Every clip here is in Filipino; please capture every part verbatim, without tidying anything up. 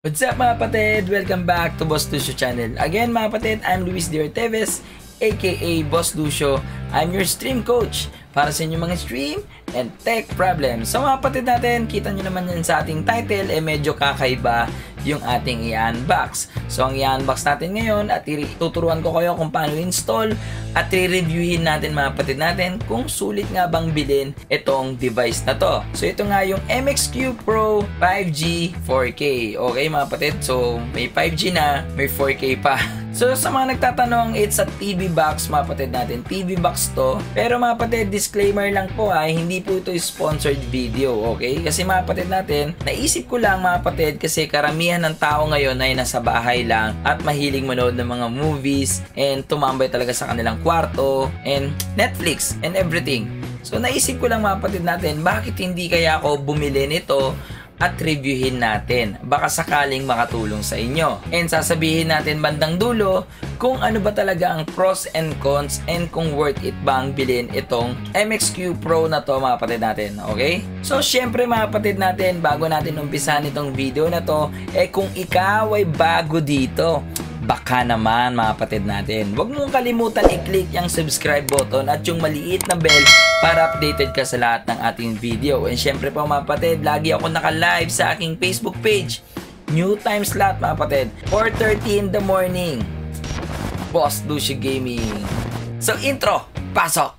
What's up mga kapatid? Welcome back to Boss Lucio channel. Again mga kapatid, I'm Luis D. Orteves, aka Boss Lucio. I'm your stream coach para sa inyong mga stream and tech problems. So mga kapatid natin, kita nyo naman yan sa ating title, eh medyo kakaiba yung ating i-unbox. So ang i-unbox natin ngayon at tuturuan ko kayo kung paano install at i-reviewin natin mga kapatid natin kung sulit nga bang bilhin itong device na to. So ito nga yung M X Q Pro five G four K. Okay mga kapatid, so may five G na, may four K pa. So sa mga nagtatanong, it's a T V box mga kapatid natin. T V box to. Pero mga kapatid, disclaimer lang po ay hindi po ito sponsored video, okay? Kasi mga kapatid natin, naisip ko lang mga kapatid kasi karamihan ng tao ngayon ay nasa bahay lang at mahilig manood ng mga movies and tumambay talaga sa kanilang kwarto and Netflix and everything. So naisip ko lang mga kapatid natin, bakit hindi kaya ako bumili nito at reviewin natin, baka sakaling makatulong sa inyo. And sasabihin natin bandang dulo kung ano ba talaga ang pros and cons and kung worth it bang bilhin itong M X Q Pro na to mga kapatid natin, okay? So syempre mga kapatid natin, bago natin umpisahan itong video na to, eh kung ikaw ay bago dito, baka naman mga kapatid natin, huwag mong kalimutan i-click yung subscribe button at yung maliit na bell para updated ka sa lahat ng ating video. And syempre po mga kapatid, lagi ako naka-live sa aking Facebook page, new time slot mga kapatid, four thirty in the morning, Boss Lucio Gaming. So intro, pasok!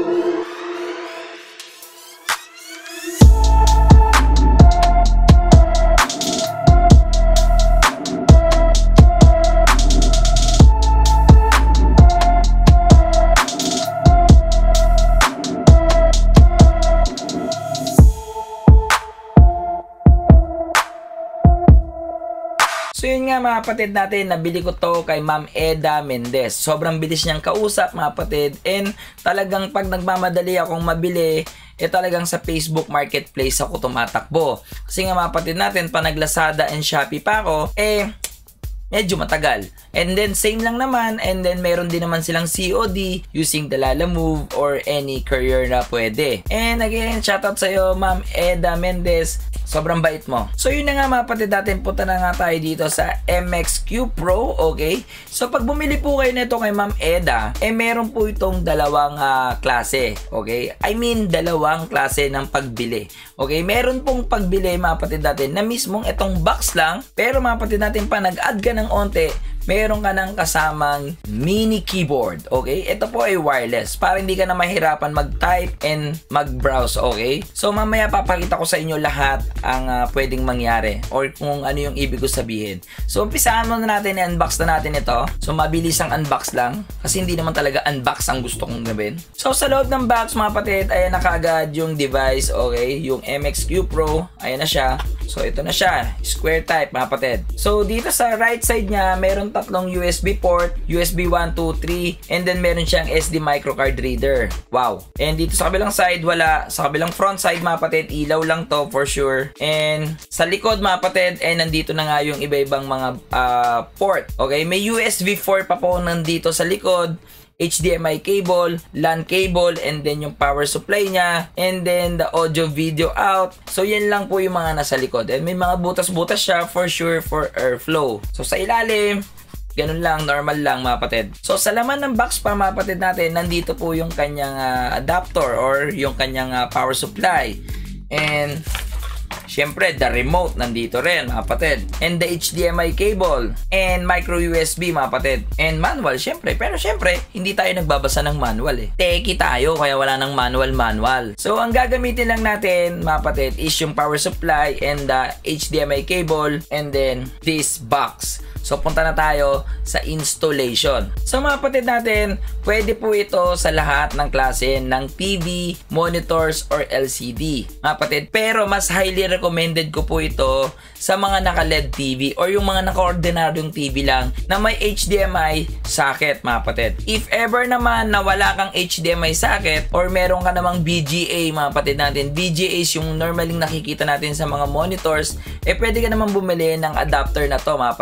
So yun nga mga kapatid natin, nabili ko to kay Ma'am Eda Mendez. Sobrang bilis niyang kausap mga kapatid, and talagang pag nagmamadali akong mabili, eh talagang sa Facebook Marketplace ako tumatakbo. Kasi nga mga kapatid natin, pa nag Lazada and Shopee pa ako, eh medyo matagal. And then same lang naman, and then meron din naman silang C O D using the Lalamove or any courier na pwede. And again, shoutout sa iyo Ma'am Eda Mendez. Sobrang bait mo. So yun na nga mga kapatid natin, punta na nga tayo dito sa M X Q Pro, okay? So pag bumili po kayo nito kay Ma'am Eda, eh meron po itong dalawang uh, klase, okay? I mean, dalawang klase ng pagbili, okay? Meron pong pagbili mga kapatid natin na mismong itong box lang, pero mga kapatid natin pa nag-add ka ng onte, meron ka ng kasamang mini keyboard, okay? Ito po ay wireless para hindi ka na mahirapan mag-type and mag-browse, okay? So mamaya papakita ko sa inyo lahat ang uh, pwedeng mangyari or kung ano yung ibig ko sabihin. So umpisahan muna natin, i-unbox na natin ito. So mabilis ang unbox lang kasi hindi naman talaga unbox ang gusto kong gawin. So sa loob ng box mga kapatid, ayan na kaagad yung device, okay? Yung M X Q Pro, ayan na siya. So ito na siya, square type mga kapatid. So dito sa right side niya, meron tatlong U S B port, U S B one, two, three, and then meron siyang S D microcard reader. Wow. And dito sa kabilang side, wala. Sa kabilang front side mga kapatid, ilaw lang to for sure. And sa likod mga kapatid, eh nandito na nga yung iba-ibang mga uh, port. Okay, may U S B four pa po nandito sa likod, H D M I cable, LAN cable, and then yung power supply niya, and then the audio video out. So yan lang po yung mga nasa likod. And may mga butas-butas siya for sure for airflow. So sa ilalim, ganun lang, normal lang mga kapatid. So sa laman ng box pa mga kapatid natin, nandito po yung kanyang uh, adapter or yung kanyang uh, power supply. And syempre, the remote nandito rin mga kapatid. And the H D M I cable. And micro U S B mga kapatid. And manual syempre. Pero syempre, hindi tayo nagbabasa ng manual eh. Techie tayo, kaya wala ng manual-manual. So ang gagamitin lang natin mga kapatid is yung power supply and the H D M I cable and then this box. So punta na tayo sa installation. So mga kapatid natin, pwede po ito sa lahat ng klase ng T V, monitors, or L C D mga kapatid. Pero mas highly recommended ko po ito sa mga naka-L E D T V or yung mga naka-ordinaryong T V lang na may H D M I socket mga kapatid. If ever naman na wala kang H D M I socket or meron ka namang V G A mga kapatid natin, V G A is yung normaling nakikita natin sa mga monitors, eh pwede ka naman bumili ng adapter na to mga kapatid natin.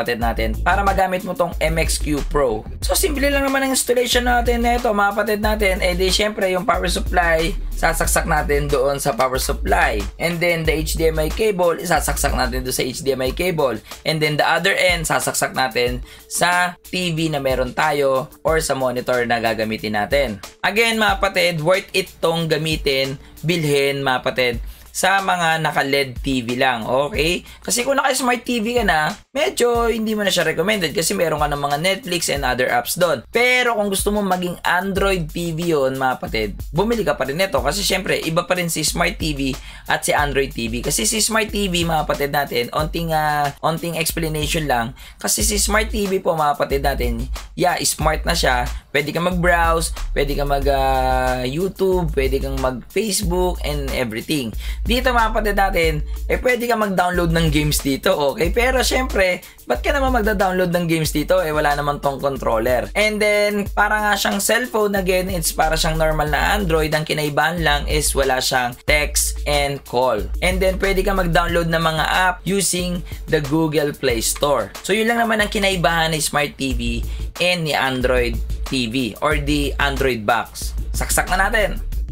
natin para magamit mo tong M X Q Pro. So simple lang naman ang installation natin nito mga kapatid natin. Eh di syempre yung power supply, sasaksak natin doon sa power supply. And then the H D M I cable, isasaksak natin doon sa H D M I cable. And then the other end, sasaksak natin sa T V na meron tayo or sa monitor na gagamitin natin. Again mga kapatid, worth it tong gamitin, bilhin mga kapatid, sa mga naka-L E D T V lang, okay? Kasi kung naka-Smart T V ka na, medyo hindi mo na siya recommended kasi meron ka ng mga Netflix and other apps doon. Pero kung gusto mo maging Android T V yun, mga kapatid, bumili ka pa rin nito kasi syempre, iba pa rin si Smart T V at si Android T V. Kasi si Smart T V, mga kapatid natin, onting, uh, onting explanation lang. Kasi si Smart T V po, mga kapatid natin, yeah, smart na siya. Pwede ka mag-browse, pwede ka mag-YouTube, uh, pwede kang mag-Facebook, and everything. Dito mga kapatid natin, eh pwede ka mag-download ng games dito, okay? Pero syempre, ba't ka naman magda-download ng games dito? Eh wala naman tong controller. And then, para nga siyang cellphone, again, it's para siyang normal na Android. Ang kinaibahan lang is wala siyang text and call. And then, pwede ka mag-download ng mga app using the Google Play Store. So, yun lang naman ang kinaibahan ni Smart T V and ni Android T V or the Android box. Saksak na natin.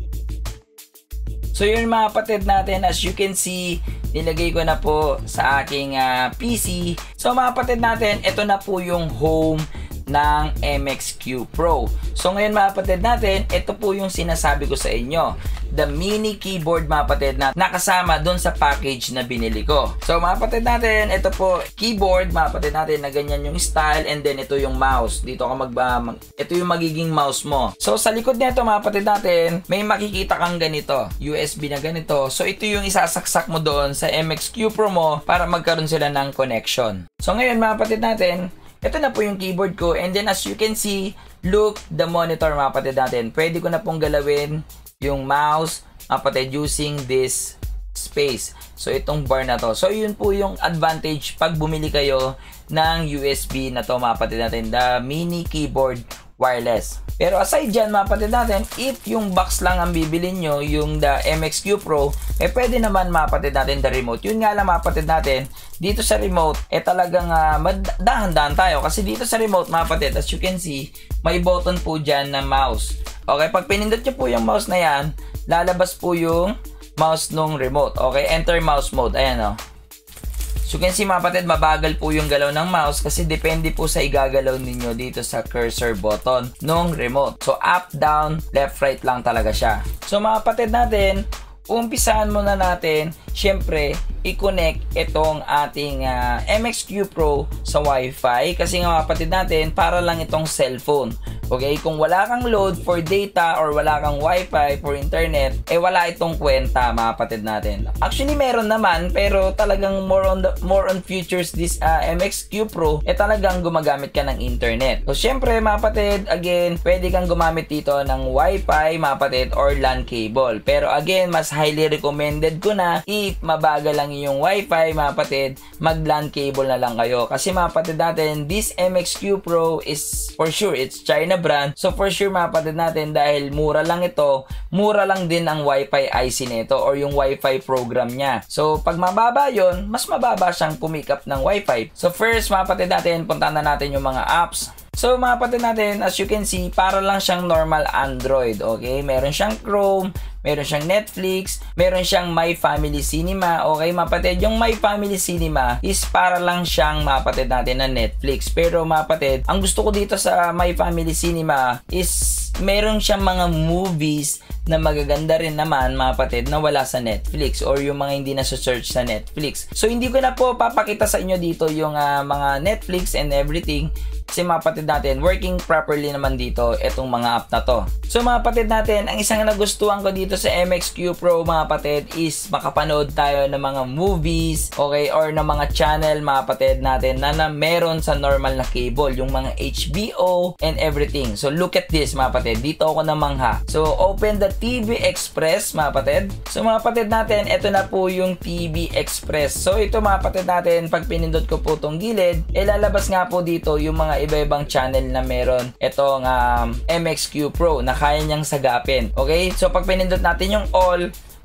So yun mga kapatid natin, as you can see, nilagay ko na po sa aking uh, P C. So mga kapatid natin, ito na po yung home ng M X Q Pro. So ngayon mga kapatid natin, ito po yung sinasabi ko sa inyo. The mini keyboard mga kapatid na nakasama dun sa package na binili ko. So mga kapatid natin, ito po keyboard mga kapatid natin na ganyan yung style, and then ito yung mouse. Dito ka mag, uh, mag ito yung magiging mouse mo. So sa likod nito mga kapatid natin, may makikita kang ganito, U S B na ganito. So ito yung isasaksak mo doon sa M X Q Pro mo para magkaroon sila ng connection. So ngayon mga kapatid natin, ito na po yung keyboard ko, and then as you can see, look the monitor mga kapatid natin. Pwede ko na pong galawin yung mouse mga kapatid using this space. So itong bar na to. So yun po yung advantage pag bumili kayo ng U S B na to mga kapatid natin, the mini keyboard wireless. Pero aside dyan mga kapatid natin, if yung box lang ang bibili nyo, yung the M X Q Pro, eh pwede naman mga kapatid natin the remote. Yun nga lang mga kapatid natin, dito sa remote, eh talagang uh, dahan-dahan tayo. Kasi dito sa remote mga kapatid, as you can see, may button po dyan na mouse. Okay, pag pinindot nyo po yung mouse na yan, lalabas po yung mouse nung remote. Okay, enter mouse mode. Ayan o. Oh. So you can see mga kapatid, mabagal po yung galaw ng mouse kasi depende po sa igagalaw ninyo dito sa cursor button nung remote. So up, down, left, right lang talaga siya. So mga kapatid natin, umpisahan muna natin, syempre, i-connect itong ating uh, M X Q Pro sa Wi-Fi kasi nga mga kapatid natin, para lang itong cellphone. Okay, kung wala kang load for data or wala kang Wi-Fi for internet, eh wala itong kwenta mga kapatid natin. Actually meron naman, pero talagang more on the, more on features this uh, M X Q Pro, eh talagang gumagamit ka ng internet. So syempre mga kapatid, again, pwede kang gumamit dito ng Wi-Fi mga kapatid or LAN cable. Pero again, mas highly recommended ko na if mabagal lang yung Wi-Fi mga kapatid, mag LAN cable na lang kayo. Kasi mga kapatid natin, this M X Q Pro is for sure, it's China brand. So for sure mga kapatid natin, dahil mura lang ito, mura lang din ang Wi-Fi I C nito or yung Wi-Fi program niya. So pag mababa yon, mas mababa siyang pumikap ng Wi-Fi. So first mga kapatid natin, puntahan na natin yung mga apps. So mga kapatid natin, as you can see, para lang siyang normal Android. Okay, meron siyang Chrome, meron siyang Netflix, meron siyang My Family Cinema. Okay mga kapatid, yung My Family Cinema is para lang siyang mga kapatid natin na Netflix. Pero mga kapatid, ang gusto ko dito sa My Family Cinema is meron siyang mga movies na magaganda rin naman mga kapatid na wala sa Netflix or yung mga hindi na search sa Netflix. So hindi ko na po papakita sa inyo dito yung uh, mga Netflix and everything. Kasi mga kapatid natin, working properly naman dito itong mga app na to. So mga kapatid natin, ang isang nagustuhan ko dito sa M X Q Pro mga kapatid is makapanood tayo ng mga movies, okay, or ng mga channel mga kapatid natin na, na meron sa normal na cable, yung mga H B O and everything. So look at this mga kapatid, dito ako namangha. So open the T V Express mga kapatid. So mga kapatid natin, ito na po yung T V Express. So ito mga kapatid natin, pag pinindot ko po itong gilid, ilalabas nga po dito yung mga iba-ibang channel na meron itong um, M X Q Pro na kaya niyang sagapin. Okay? So pag pinindot natin yung all,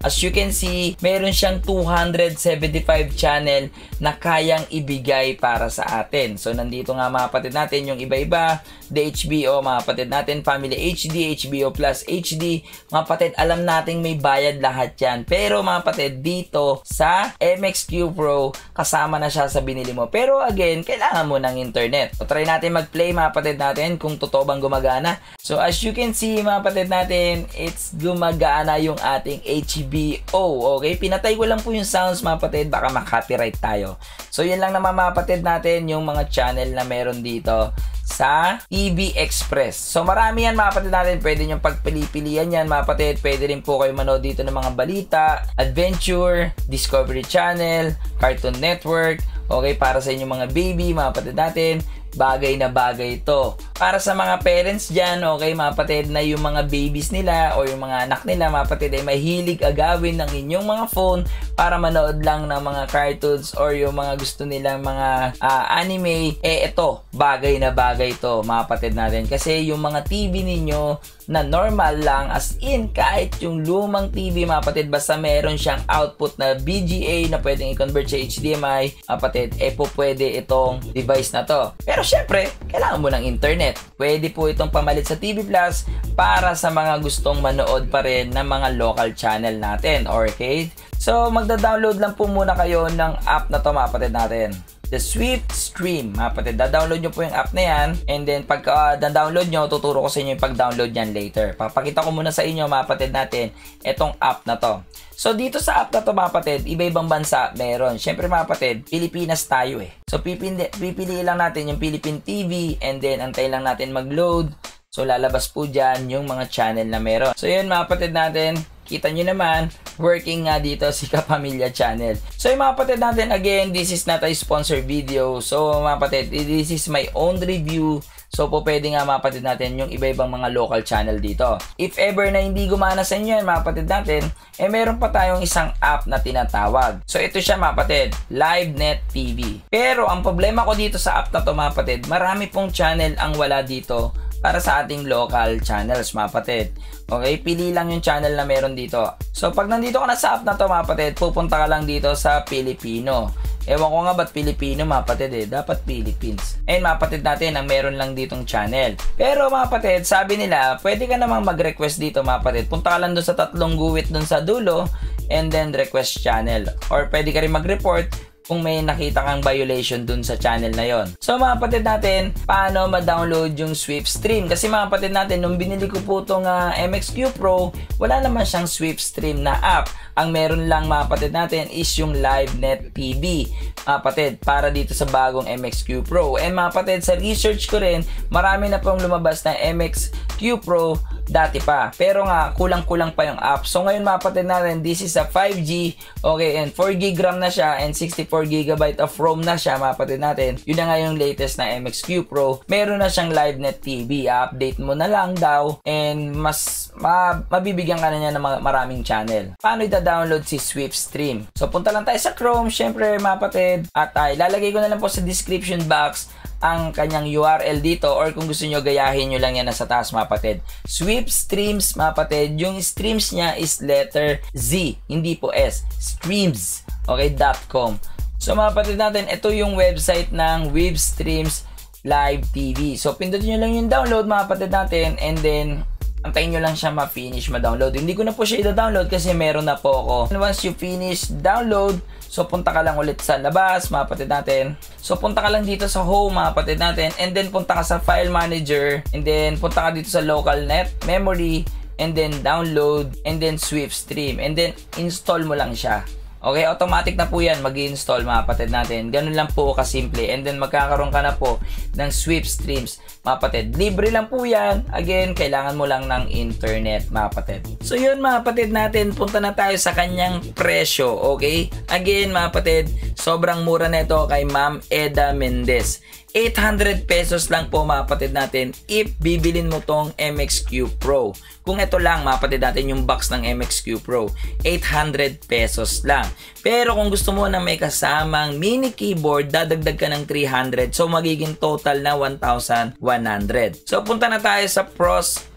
As you can see, meron siyang two hundred seventy-five channel na kayang ibigay para sa atin. So nandito nga mga kapatid natin yung iba-iba, the H B O mga kapatid natin, Family H D, H B O Plus H D. Mga kapatid, alam nating may bayad lahat yan. Pero mga kapatid, dito sa M X Q Pro, kasama na siya sa binili mo. Pero again, kailangan mo ng internet. So try natin mag-play mga kapatid natin kung totoo bang gumagana. So as you can see mga kapatid natin, it's gumagana yung ating H B O. Okay, pinatay ko lang po yung sounds mga kapatid, baka ma-copyright tayo. So yan lang naman mga kapatid natin yung mga channel na meron dito sa T V Express. So marami yan mga kapatid natin, pwede nyo pagpili-pilian yan mga kapatid. Pwede rin po kayo manood dito ng mga balita, adventure, Discovery Channel, Cartoon Network. Okay, para sa inyong mga baby mga kapatid natin, bagay na bagay ito. Para sa mga parents dyan, okay mga kapatid, na yung mga babies nila o yung mga anak nila mga kapatid ay mahilig agawin ng inyong mga phone para manood lang ng mga cartoons or yung mga gusto nilang mga uh, anime, eh ito, bagay na bagay ito mga kapatid natin. Kasi yung mga T V ninyo na normal lang, as in kahit yung lumang T V mga kapatid, basta meron siyang output na V G A na pwedeng i-convert sa H D M I mga kapatid, eh po pwede itong device na to. Pero syempre, kailangan mo ng internet. Pwede po itong pamalit sa T V Plus para sa mga gustong manood pa rin ng mga local channel natin. Okay? So, magda-download lang po muna kayo ng app na to mga kapatid natin. The Swift Stream, mga kapatid. Da-download nyo po yung app na yan. And then, pagka uh, download nyo, tuturo ko sa inyo yung pag-download yan later. Papakita ko muna sa inyo, mga kapatid natin, itong app na to. So, dito sa app na to, mga kapatid, iba-ibang bansa meron. Siyempre, mga kapatid, Pilipinas tayo eh. So, pipili, pipili lang natin yung Philippine T V and then, antay lang natin mag-load. So, lalabas po dyan yung mga channel na meron. So, yun, mga kapatid natin, kita nyo naman, working nga dito si Kapamilya Channel. So yung mga kapatid natin, again, this is not a sponsored video. So mga kapatid, this is my own review. So po pwede nga mga kapatid natin yung iba-ibang mga local channel dito. If ever na hindi gumana sa inyo yan mga kapatid natin, eh meron pa tayong isang app na tinatawag. So ito siya mga kapatid, LiveNet T V. Pero ang problema ko dito sa app na to mga kapatid, marami pong channel ang wala dito para sa ating local channels mga kapatid. Okay, pili lang yung channel na meron dito. So pag nandito ka na sa app na to mga kapatid, pupunta ka lang dito sa Filipino. Ewan ko nga ba't Filipino mga kapatid eh, dapat Philippines. And mga kapatid natin, ang meron lang ditong channel. Pero mga kapatid, sabi nila, pwede ka namang mag-request dito mga kapatid. Punta ka lang doon sa tatlong guwit doon sa dulo and then request channel. Or pwede ka rin mag-report kung may nakita kang violation dun sa channel na yon. So mga kapatid natin, paano ma-download yung Swift Stream? Kasi mga kapatid natin, nung binili ko po itong uh, M X Q Pro, wala naman siyang Swift Stream na app. Ang meron lang mga kapatid natin is yung LiveNet T V. Mga kapatid, para dito sa bagong M X Q Pro. And mga kapatid, sa research ko rin, marami na pong lumabas na M X Q Pro dati pa. Pero nga, kulang-kulang pa yung app. So ngayon mga kapatid natin, this is a five G, okay, and four gig RAM na siya, and sixty-four gigabyte of ROM na siya mga kapatid natin. Yun na nga yung latest na M X Q Pro. Meron na siyang LiveNet T V. Update mo na lang daw, and mas ma mabibigyan ka na niya ng maraming channel. Paano ita-download si Swift Stream? So punta lang tayo sa Chrome, syempre mga kapatid, at uh, ilalagay ko na lang po sa description box ang kanyang U R L dito, or kung gusto nyo, gayahin nyo lang yan nasa taas mga kapatid. Swift Streams mga kapatid, yung streams niya is letter Z, hindi po S. Streams, okay, .com. So mga kapatid natin, ito yung website ng Webstreams Live T V. So pindutin nyo lang yung download mga kapatid natin, and then antayin nyo lang siya ma-finish, ma-download. Hindi ko na po siya i-download kasi meron na po ako. And once you finish download, so punta ka lang ulit sa labas mga kapatid natin. So punta ka lang dito sa home mga kapatid natin, and then punta ka sa file manager, and then punta ka dito sa local net memory, and then download, and then Swift Stream, and then install mo lang siya. Okay, automatic na po yan mag-i-install mga kapatid natin. Ganun lang po kasimple. And then magkakaroon ka na po ng Swift Streams mga kapatid. Libre lang po yan. Again, kailangan mo lang ng internet mga kapatid. So yun mga kapatid natin, punta na tayo sa kanyang presyo. Okay, again mga kapatid, sobrang mura na ito kay Ma'am Eda Mendez. eight hundred pesos lang po mga kapatid natin if bibilin mo tong M X Q Pro. Kung ito lang mga kapatid natin yung box ng M X Q Pro, eight hundred pesos lang. Pero kung gusto mo na may kasamang mini keyboard, dadagdag ka ng three hundred. So magiging total na one thousand one hundred. So punta na tayo sa pros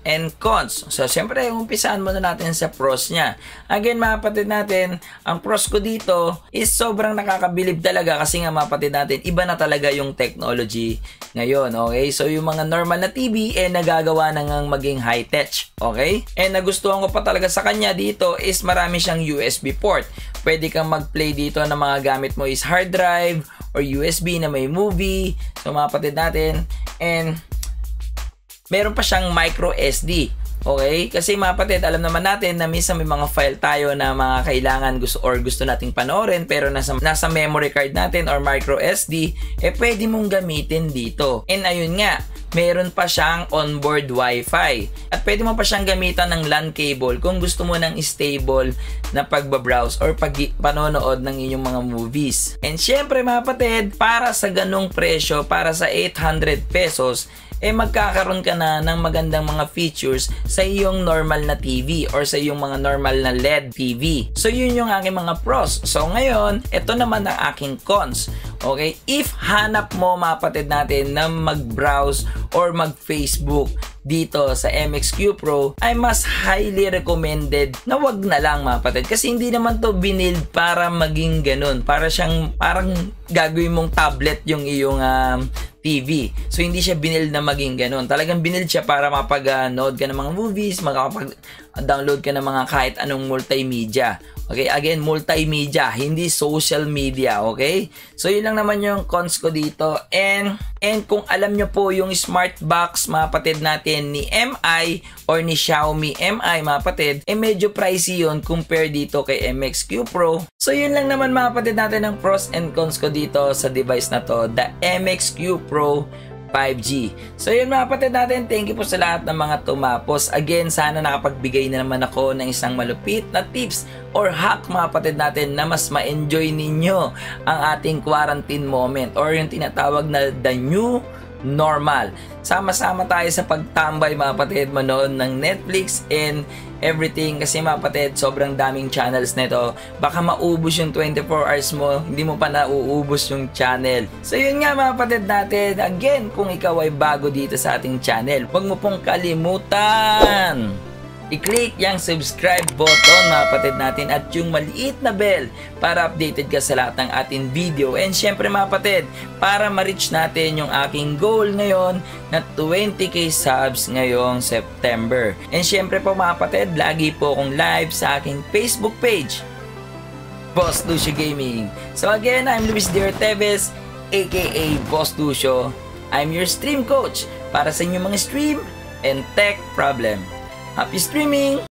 and cons. So, syempre, umpisahan muna natin sa pros niya. Again, mga kapatid natin, ang pros ko dito is sobrang nakakabilib talaga kasi nga mga kapatid natin, iba na talaga yung technology ngayon, okay? So, yung mga normal na T V, eh, nagagawa na ngang maging high-tech, okay? And nagustuhan ko pa talaga sa kanya dito is marami siyang U S B port. Pwede kang mag-play dito ng mga gamit mo is hard drive or U S B na may movie. So, mga kapatid natin, and meron pa siyang micro S D. Okay? Kasi mga kapatid, alam naman natin na minsan may mga file tayo na mga kailangan gusto or gusto nating panoorin pero nasa, nasa memory card natin or micro S D, eh pwede mong gamitin dito. And ayun nga, meron pa siyang onboard Wi-Fi. At pwede mo pa siyang gamitan ng LAN cable kung gusto mo ng stable na pagbabrowse or pag panonood ng inyong mga movies. And syempre mga kapatid, para sa ganong presyo, para sa eight hundred pesos, eh magkakaroon ka na ng magandang mga features sa iyong normal na T V or sa iyong mga normal na L E D T V. So yun yung aking mga pros. So ngayon, ito naman ang aking cons. Okay? If hanap mo mga kapatid natin na mag-browse or mag-Facebook dito sa M X Q Pro, ay mas highly recommended na wag na lang mga kapatid. Kasi hindi naman to binild para maging ganun. Para siyang, parang gagawin mong tablet yung iyong um, T V. So, hindi siya binild na maging ganun. Talagang binild siya para mapag-nood ka ng mga movies, makapag-download ka ng mga kahit anong multimedia. Okay, again, multimedia, hindi social media, okay? So, yun lang naman yung cons ko dito. And, and kung alam nyo po yung smart box, mga kapatid natin, ni M I or ni Xiaomi M I, mga kapatid, eh medyo pricey yun compare dito kay M X Q Pro. So, yun lang naman mga kapatid natin ang pros and cons ko dito sa device na to, the M X Q Pro five G. So yun mga kapatid natin, thank you po sa lahat ng mga tumapos. Again, sana nakapagbigay na naman ako ng isang malupit na tips or hack mga kapatid natin na mas ma-enjoy ninyo ang ating quarantine moment or yung tinatawag na the new normal. Sama-sama tayo sa pagtambay mga kapatid, manood ng Netflix and everything kasi mga kapatid, sobrang daming channels nito. Baka maubos yung twenty-four hours mo, hindi mo pa nauubos yung channel. So yun nga mga kapatid natin, again, kung ikaw ay bago dito sa ating channel, huwag mo pong kalimutan i-click yung subscribe button mga kapatid natin at yung maliit na bell para updated ka sa lahat ng ating video. And syempre mga kapatid, para ma-reach natin yung aking goal ngayon na twenty K subs ngayong September. And syempre po mga kapatid, lagi po akong live sa aking Facebook page, Boss Lucio Gaming. So again, I'm Luis D. Orteves, aka Boss Lucio. I'm your stream coach para sa inyong mga stream and tech problem. Happy streaming!